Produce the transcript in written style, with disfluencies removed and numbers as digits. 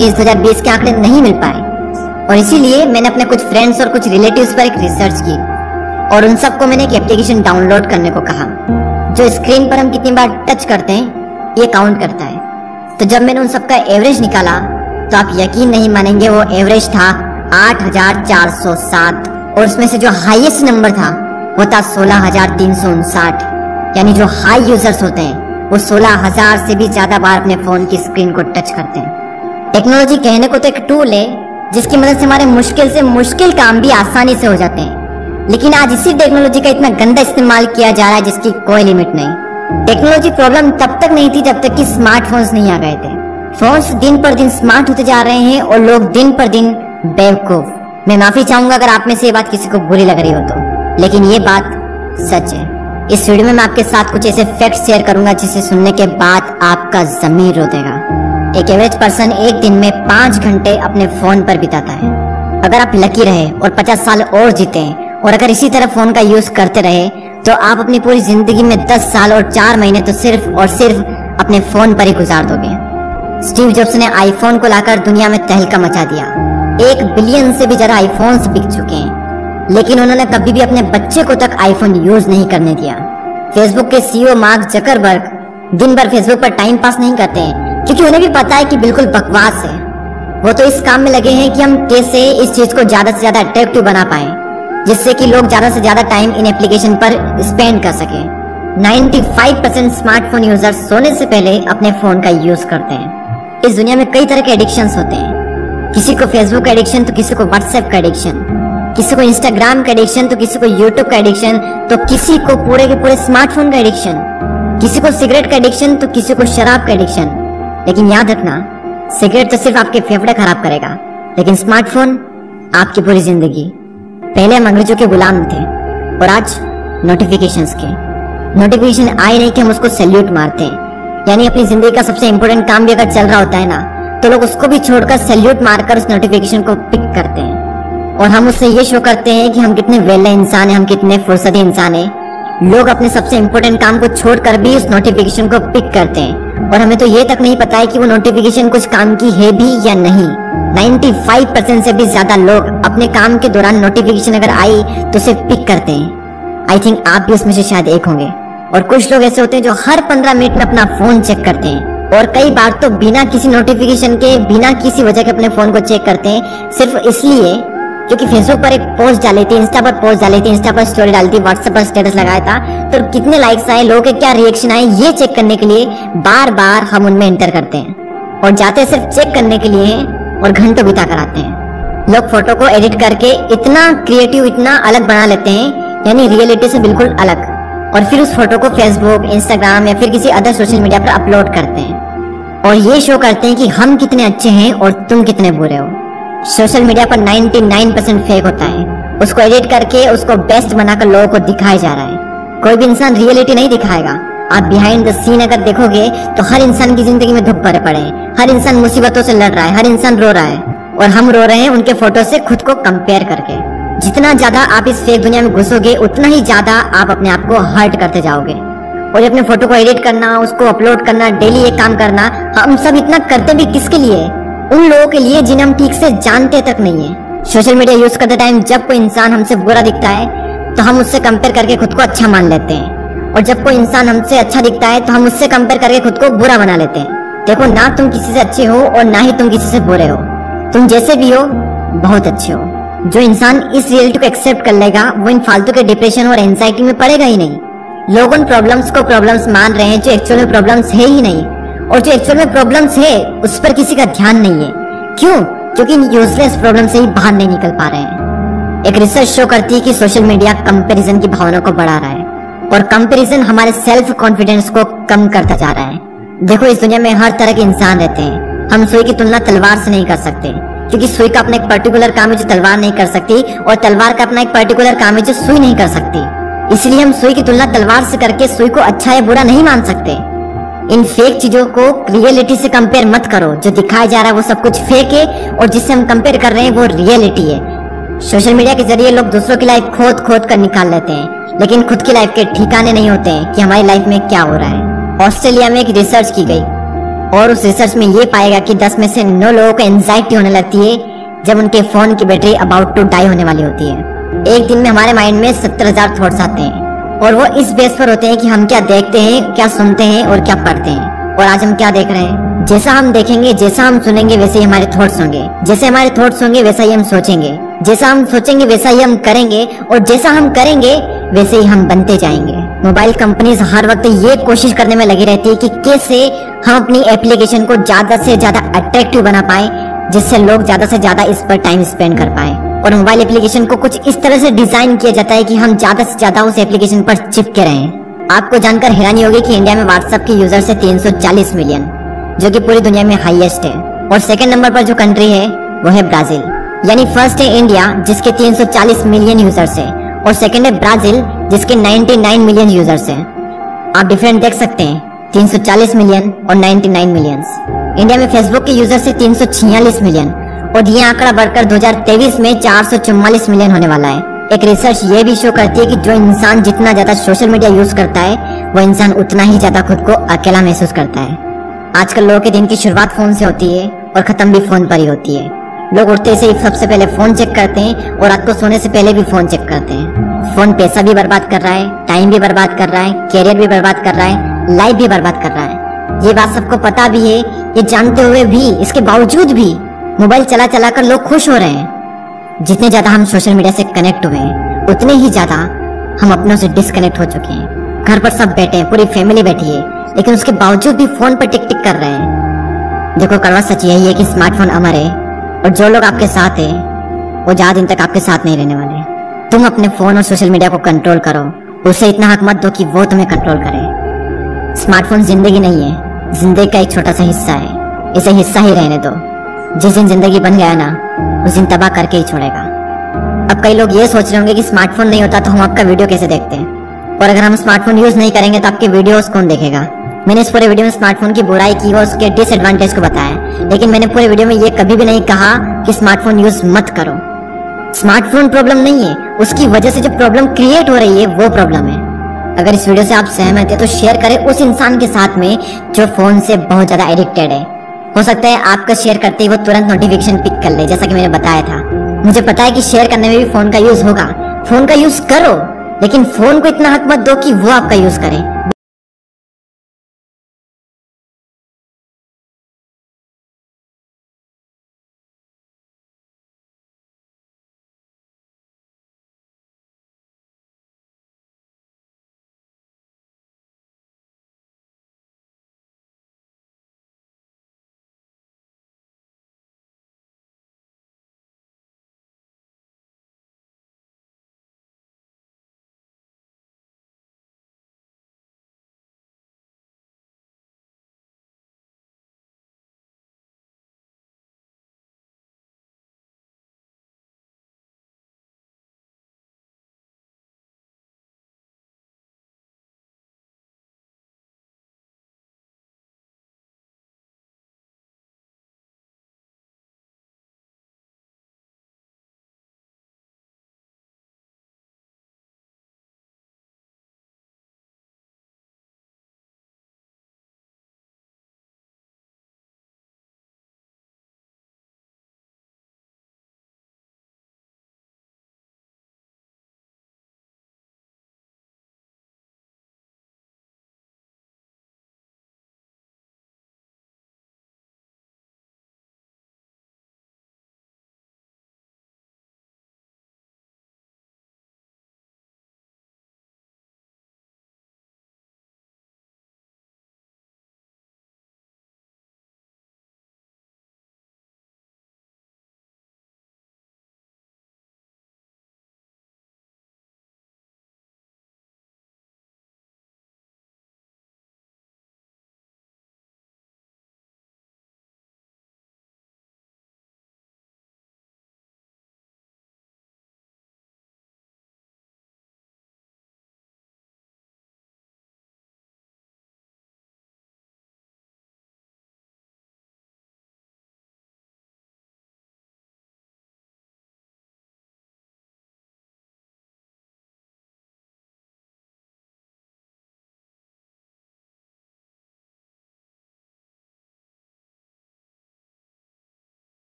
इस 2020 के आंकड़े नहीं मिल पाए, और इसीलिए मैंने अपने कुछ फ्रेंड्स और कुछ रिलेटिव्स पर एक रिसर्च की और उन सबको मैंने एक एप्लीकेशन डाउनलोड करने को कहा जो स्क्रीन पर हम कितनी बार टच करते हैं ये काउंट करता है। तो जब मैंने उन सबका एवरेज निकाला तो आप यकीन नहीं मानेंगे, वो एवरेज था 8407 और उसमें से जो हाईएस्ट नंबर था वो था 16359। यानी जो हाई यूजर्स होते हैं वो 16000 से भी ज्यादा बार अपने फोन की स्क्रीन को टच करते हैं। टेक्नोलॉजी कहने को तो एक टूल है जिसकी मदद से हमारे मुश्किल से मुश्किल काम भी आसानी से हो जाते हैं, लेकिन आज इसी टेक्नोलॉजी का इतना गंदा इस्तेमाल किया जा रहा है जिसकी कोई लिमिट नहीं। टेक्नोलॉजी प्रॉब्लम तब तक नहीं थी जब तक कि स्मार्टफोन्स नहीं आ गए थे। फोन्स दिन पर दिन स्मार्ट होते जा रहे हैं और लोग दिन पर दिन बेवकूफ। मैं माफी चाहूंगा अगर आप में से ये बात किसी को बुरी लग रही हो तो, लेकिन ये बात सच है। इस वीडियो में मैं आपके साथ कुछ ऐसे फैक्ट शेयर करूंगा जिसे सुनने के बाद आपका ज़मीर रो देगा। एक एवरेज पर्सन एक दिन में 5 घंटे अपने फोन पर बिताता है। अगर आप लकी रहे और 50 साल और जीते और अगर इसी तरह फोन का यूज करते रहे तो आप अपनी पूरी जिंदगी में 10 साल और 4 महीने तो सिर्फ और सिर्फ अपने फोन पर ही गुजार दोगे। स्टीव जॉब्स ने आईफोन को लाकर दुनिया में तहलका मचा दिया। 1 बिलियन से भी ज्यादा आईफोन्स बिक चुके हैं, लेकिन उन्होंने कभी भी अपने बच्चे को तक आईफोन यूज नहीं करने दिया। फेसबुक के सीईओ मार्क जकरबर्ग दिन भर फेसबुक पर टाइम पास नहीं करते हैं क्योंकि उन्हें भी पता है कि बिल्कुल बकवास है। वो तो इस काम में लगे हैं कि हम कैसे इस चीज को ज्यादा से ज्यादा अट्रैक्टिव बना पाए जिससे कि लोग ज्यादा से ज्यादा टाइम इन एप्लीकेशन पर स्पेंड कर सके। 95% स्मार्टफोन यूजर्स सोने से पहले अपने फोन का यूज करते हैं। इस दुनिया में कई तरह के एडिक्शंस होते हैं, किसी को फेसबुक का एडिक्शन तो किसी को व्हाट्सएप का एडिक्शन, किसी को इंस्टाग्राम का एडिक्शन तो किसी को यूट्यूब का एडिक्शन, तो किसी को पूरे के पूरे स्मार्टफोन का एडिक्शन, किसी को सिगरेट का एडिक्शन तो किसी को शराब का एडिक्शन। लेकिन याद रखना, सिगरेट तो सिर्फ आपके फेफड़े खराब करेगा, लेकिन स्मार्टफोन आपकी पूरी जिंदगी। पहले हम अंग्रेजों के गुलाम थे और आज नोटिफिकेशंस के। नोटिफिकेशन आए नहीं कि हम उसको सैल्यूट मारते हैं। यानी अपनी जिंदगी का सबसे इंपॉर्टेंट काम भी अगर चल रहा होता है ना, तो लोग उसको भी छोड़कर सैल्यूट मारकर उस नोटिफिकेशन को पिक करते हैं और हम उससे ये शो करते हैं कि हम कितने वेले इंसान हैं, हम कितने फुर्सती इंसान हैं। लोग अपने सबसे इंपॉर्टेंट काम को छोड़कर भी उस नोटिफिकेशन को पिक करते हैं और हमें तो ये तक नहीं पता है कि वो नोटिफिकेशन कुछ काम की है भी या नहीं। 95% से भी ज्यादा लोग अपने काम के दौरान नोटिफिकेशन अगर आई तो उसे पिक करते हैं। आई थिंक आप भी उसमें से शायद एक होंगे। और कुछ लोग ऐसे होते हैं जो हर 15 मिनट में अपना फोन चेक करते हैं और कई बार तो बिना किसी नोटिफिकेशन के, बिना किसी वजह के अपने फोन को चेक करते हैं, सिर्फ इसलिए क्योंकि फेसबुक पर एक पोस्ट डाली थी, इंस्टा पर पोस्ट डाली थी, इंस्टा पर स्टोरी डाली थी, व्हाट्सएप पर स्टेटस लगाया था, तो कितने लाइक्स आए, लोगों के क्या रिएक्शन आए, ये चेक करने के लिए बार बार हम उनमें एंटर करते हैं और जाते सिर्फ चेक करने के लिए हैं और घंटों बिता कर आते हैं। लोग फोटो को एडिट करके इतना क्रिएटिव, इतना अलग बना लेते हैं, यानी रियलिटी से बिल्कुल अलग, और फिर उस फोटो को फेसबुक, इंस्टाग्राम या फिर किसी अदर सोशल मीडिया पर अपलोड करते हैं और ये शो करते हैं कि हम कितने अच्छे हैं और तुम कितने बुरे हो। सोशल मीडिया पर 99% फेक होता है। उसको एडिट करके उसको बेस्ट बनाकर लोगों को दिखाया जा रहा है। कोई भी इंसान रियलिटी नहीं दिखाएगा। आप बिहाइंड द सीन अगर देखोगे तो हर इंसान की जिंदगी में दुख भरे पड़े हैं, हर इंसान मुसीबतों से लड़ रहा है, हर इंसान रो रहा है और हम रो रहे हैं उनके फोटो से खुद को कंपेयर करके। जितना ज्यादा आप इस फेक दुनिया में घुसोगे उतना ही ज्यादा आप अपने आप को हर्ट करते जाओगे। और अपने फोटो को एडिट करना, उसको अपलोड करना, डेली एक काम करना, हम सब इतना करते भी किसके लिए? उन लोगों के लिए जिन्हें हम ठीक से जानते तक नहीं है। सोशल मीडिया यूज करते टाइम जब कोई इंसान हमसे बुरा दिखता है तो हम उससे कंपेयर करके खुद को अच्छा मान लेते हैं, और जब कोई इंसान हमसे अच्छा दिखता है तो हम उससे कंपेयर करके खुद को बुरा बना लेते हैं। देखो, ना तुम किसी से अच्छे हो और ना ही तुम किसी से बुरे हो। तुम जैसे भी हो बहुत अच्छे हो। जो इंसान इस रियलिटी को एक्सेप्ट कर लेगा वो इन फालतू के डिप्रेशन और एंजाइटी में पड़ेगा ही नहीं। लोग उन प्रॉब्लम्स को प्रॉब्लम्स मान रहे हैं जो एक्चुअल में प्रॉब्लम्स है ही नहीं, और जो एक्चुअल में प्रॉब्लम्स है उस पर किसी का ध्यान नहीं है। क्यों? क्योंकि यूजलेस प्रॉब्लम से ही बाहर नहीं निकल पा रहे हैं। एक रिसर्च शो करती है कि सोशल मीडिया कंपैरिजन की भावना को बढ़ा रहा है और कंपैरिजन हमारे सेल्फ कॉन्फिडेंस को कम करता जा रहा है। देखो, इस दुनिया में हर तरह के इंसान रहते हैं। हम सुई की तुलना तलवार से नहीं कर सकते क्योंकि सुई का अपना एक पर्टिकुलर काम है जो तलवार नहीं कर सकती, और तलवार का अपना एक पर्टिकुलर काम है जो सुई नहीं कर सकती। इसलिए हम सुई की तुलना तलवार से करके सुई को अच्छा या बुरा नहीं मान सकते। इन फेक चीजों को रियलिटी से कंपेयर मत करो। जो दिखाया जा रहा है वो सब कुछ फेक है और जिससे हम कंपेयर कर रहे हैं वो रियलिटी है। सोशल मीडिया के जरिए लोग दूसरों की लाइफ खोद खोद कर निकाल लेते हैं, लेकिन खुद की लाइफ के ठिकाने नहीं होते हैं कि हमारी लाइफ में क्या हो रहा है। ऑस्ट्रेलिया में एक रिसर्च की गई और उस रिसर्च में ये पाएगा कि 10 में से 9 लोगों को एंजाइटी होने लगती है जब उनके फोन की बैटरी अबाउट टू डाई होने वाली होती है। एक दिन में हमारे माइंड में 70,000 थॉट्स आते हैं और वो इस बेस पर होते हैं कि हम क्या देखते हैं, क्या सुनते हैं और क्या पढ़ते हैं। और आज हम क्या देख रहे हैं? जैसा हम देखेंगे, जैसा हम सुनेंगे, वैसे ही हमारे थॉट्स होंगे। जैसे हमारे थॉट्स होंगे वैसा ही हम सोचेंगे, जैसा हम सोचेंगे वैसा ही हम करेंगे, और जैसा हम करेंगे वैसे ही हम बनते जाएंगे। मोबाइल कंपनीज हर वक्त ये कोशिश करने में लगी रहती है कि कैसे हम अपनी एप्लीकेशन को ज्यादा से ज्यादा अट्रैक्टिव बना पाए, जिससे लोग ज्यादा से ज्यादा इस पर टाइम स्पेंड कर पाए। और मोबाइल एप्लीकेशन को कुछ इस तरह से डिजाइन किया जाता है कि हम ज्यादा से ज्यादा उस एप्लीकेशन पर चिपके रहें। आपको जानकर हैरानी होगी कि इंडिया में व्हाट्सएप के यूजर्स है 340 मिलियन, जो कि पूरी दुनिया में हाईएस्ट है। और सेकंड नंबर पर जो कंट्री है वो है ब्राजील। यानी फर्स्ट है इंडिया जिसके 340 मिलियन यूजर्स है, और सेकंड है ब्राजील जिसके 99 मिलियन यूजर्स हैं। आप डिफरेंट देख सकते हैं, 340 मिलियन और 99 मिलियंस। इंडिया में फेसबुक के यूजर्स है 346 मिलियन, और ये आंकड़ा बढ़कर 2023 में 444 मिलियन होने वाला है। एक रिसर्च ये भी शो करती है कि जो इंसान जितना ज्यादा सोशल मीडिया यूज करता है, वो इंसान उतना ही ज्यादा खुद को अकेला महसूस करता है। आजकल लोगों के दिन की शुरुआत फोन से होती है और खत्म भी फोन पर ही होती है। लोग उठते से ही सबसे पहले फोन चेक करते हैं और रात को सोने से पहले भी फोन चेक करते हैं। फोन पैसा भी बर्बाद कर रहा है, टाइम भी बर्बाद कर रहा है, कैरियर भी बर्बाद कर रहा है, लाइफ भी बर्बाद कर रहा है। ये बात सबको पता भी है। ये जानते हुए भी, इसके बावजूद भी मोबाइल चला चला कर लोग खुश हो रहे हैं। जितने ज्यादा हम सोशल मीडिया से कनेक्ट हुए हैं, उतने ही ज्यादा हम अपनों से डिस्कनेक्ट हो चुके हैं। घर पर सब बैठे हैं, पूरी फैमिली बैठी है, लेकिन उसके बावजूद भी फोन पर टिक टिक कर रहे हैं। देखो, कड़वा सच यही है कि स्मार्टफोन अमर है, और जो लोग आपके साथ है वो ज्यादा दिन तक आपके साथ नहीं रहने वाले। तुम अपने फोन और सोशल मीडिया को कंट्रोल करो, उसे इतना हक मत दो कि वो तुम्हें कंट्रोल करे। स्मार्टफोन जिंदगी नहीं है, जिंदगी का एक छोटा सा हिस्सा है। इसे हिस्सा ही रहने दो। जिस दिन जिंदगी बन गया ना, उस दिन तबाह करके ही छोड़ेगा। अब कई लोग ये सोच रहे होंगे कि स्मार्टफोन नहीं होता तो हम आपका वीडियो कैसे देखते हैं, और अगर हम स्मार्टफोन यूज नहीं करेंगे तो आपके वीडियोस कौन देखेगा। मैंने इस पूरे वीडियो में स्मार्टफोन की बुराई की और उसके डिसएडवांटेज को बताया, लेकिन मैंने पूरे वीडियो में ये कभी भी नहीं कहा कि स्मार्टफोन यूज मत करो। स्मार्टफोन प्रॉब्लम नहीं है, उसकी वजह से जो प्रॉब्लम क्रिएट हो रही है वो प्रॉब्लम है। अगर इस वीडियो से आप सहमत है तो शेयर करें उस इंसान के साथ में जो फोन से बहुत ज्यादा एडिक्टेड है। हो सकता है आपका शेयर करते ही वो तुरंत नोटिफिकेशन पिक कर ले, जैसा कि मैंने बताया था। मुझे पता है कि शेयर करने में भी फोन का यूज होगा। फोन का यूज करो, लेकिन फोन को इतना हक मत दो कि वो आपका यूज करे।